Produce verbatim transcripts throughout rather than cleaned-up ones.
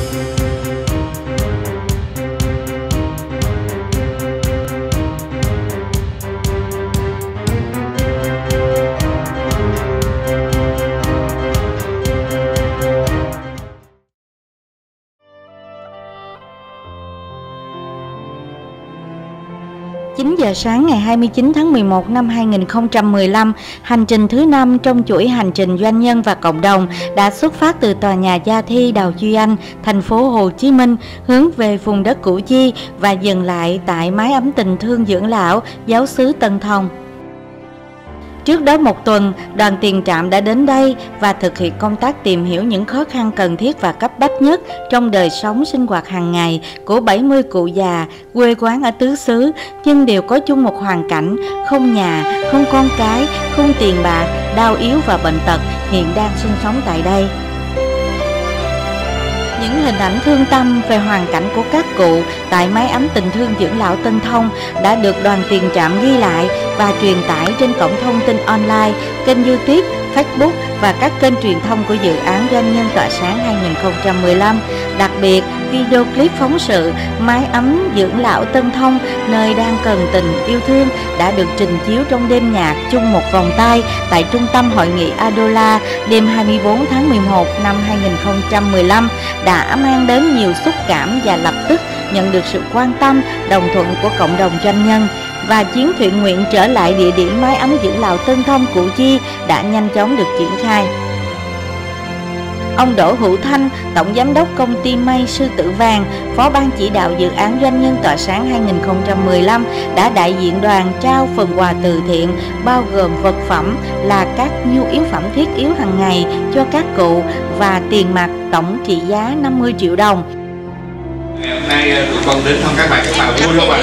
chín giờ sáng ngày hai mươi chín tháng mười một năm hai nghìn không trăm mười lăm, hành trình thứ năm trong chuỗi hành trình doanh nhân và cộng đồng đã xuất phát từ tòa nhà Gia Thi Đào Duy Anh, thành phố Hồ Chí Minh, hướng về vùng đất Củ Chi và dừng lại tại mái ấm tình thương dưỡng lão giáo xứ Tân Thông. Trước đó một tuần, đoàn tiền trạm đã đến đây và thực hiện công tác tìm hiểu những khó khăn cần thiết và cấp bách nhất trong đời sống sinh hoạt hàng ngày của bảy mươi cụ già quê quán ở tứ xứ, nhưng đều có chung một hoàn cảnh: không nhà, không con cái, không tiền bạc, đau yếu và bệnh tật hiện đang sinh sống tại đây. Những hình ảnh thương tâm về hoàn cảnh của các cụ tại mái ấm tình thương dưỡng lão Tân Thông đã được đoàn tiền trạm ghi lại và truyền tải trên cổng thông tin online, kênh YouTube, Facebook và các kênh truyền thông của dự án Doanh nhân tỏa sáng hai nghìn không trăm mười lăm. Đặc biệt, video clip phóng sự mái ấm dưỡng lão Tân Thông, nơi đang cần tình yêu thương, đã được trình chiếu trong đêm nhạc chung một vòng tay tại Trung tâm Hội nghị Adola đêm hai mươi tư tháng mười một năm hai nghìn không trăm mười lăm, đã mang đến nhiều xúc cảm và lập tức nhận được sự quan tâm, đồng thuận của cộng đồng doanh nhân. Và chuyến thiện nguyện trở lại địa điểm mái ấm dưỡng lão Tân Thông Củ Chi đã nhanh chóng được triển khai. Ông Đỗ Hữu Thanh, Tổng Giám đốc Công ty May Sư Tử Vàng, Phó Ban Chỉ đạo Dự án Doanh nhân tỏa sáng hai nghìn không trăm mười lăm đã đại diện đoàn trao phần quà từ thiện bao gồm vật phẩm là các nhu yếu phẩm thiết yếu hàng ngày cho các cụ và tiền mặt tổng trị giá năm mươi triệu đồng. Ngày hôm nay tụi con đến thăm các bạn, các bạn vui không ạ?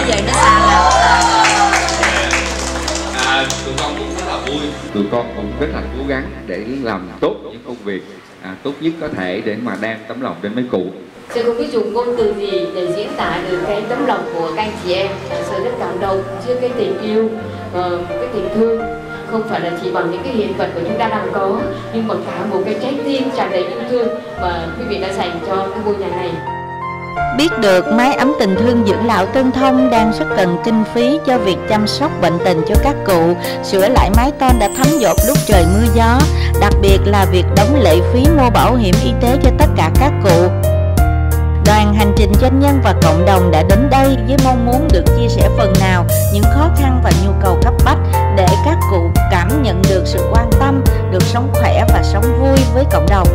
À, tụi con cũng rất là vui. Tụi con cũng rất là cố gắng để làm tốt những công việc à, tốt nhất có thể để mà đem tấm lòng đến mấy cụ. Tôi không biết dùng ngôn từ gì để diễn tả được cái tấm lòng của các anh chị em. Sự rất cảm động trước cái tình yêu, uh, cái tình thương. Không phải là chỉ bằng những cái hiện vật của chúng ta đang có, nhưng còn cả một cái trái tim tràn đầy yêu thương mà quý vị đã dành cho cái ngôi nhà này. Biết được mái ấm tình thương dưỡng lão Tân Thông đang rất cần kinh phí cho việc chăm sóc bệnh tình cho các cụ, sửa lại mái tôn đã thấm dột lúc trời mưa gió, đặc biệt là việc đóng lệ phí mua bảo hiểm y tế cho tất cả các cụ. Đoàn hành trình doanh nhân và cộng đồng đã đến đây với mong muốn được chia sẻ phần nào những khó khăn và nhu cầu cấp bách để các cụ cảm nhận được sự quan tâm, được sống khỏe và sống vui với cộng đồng.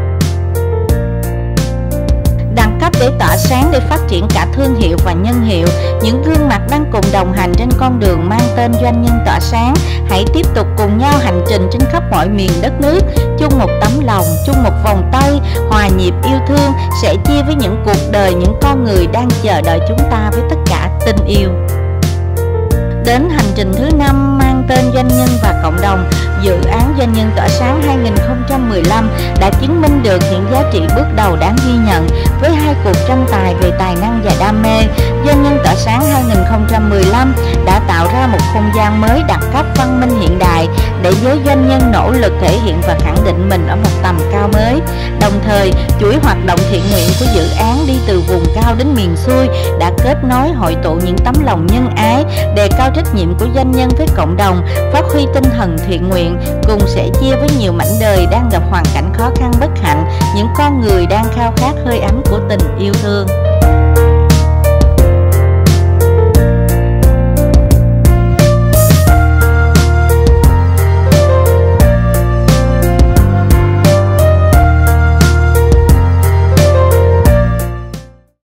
Đẳng cấp để tỏa sáng để phát triển cả thương hiệu và nhân hiệu, những gương mặt đang cùng đồng hành trên con đường mang tên Doanh nhân tỏa sáng. Hãy tiếp tục cùng nhau hành trình trên khắp mọi miền đất nước, chung một tấm lòng, chung một vòng tay, hòa nhịp yêu thương, sẻ chia với những cuộc đời, những con người đang chờ đợi chúng ta với tất cả tình yêu. Đến hành trình thứ năm mang tên Doanh nhân và cộng đồng, dự án Doanh nhân tỏa sáng hai nghìn không trăm mười lăm đã chứng minh được những giá trị bước đầu đáng ghi nhận với hai cuộc tranh tài về tài năng và đam mê. Doanh nhân tỏa sáng hai nghìn không trăm mười lăm đã tạo ra một không gian mới đẳng cấp văn minh hiện đại để giới doanh nhân nỗ lực thể hiện và khẳng định mình ở một tầm cao mới. Đồng thời, chuỗi hoạt động thiện nguyện của dự án đi từ vùng cao đến miền xuôi đã kết nối hội tụ những tấm lòng nhân ái, đề cao trách nhiệm của doanh nhân với cộng đồng, phát huy tinh thần thiện nguyện, cùng sẻ chia với nhiều mảnh đời đang gặp hoàn cảnh khó khăn bất hạnh, những con người đang khao khát hơi ấm của tình yêu thương.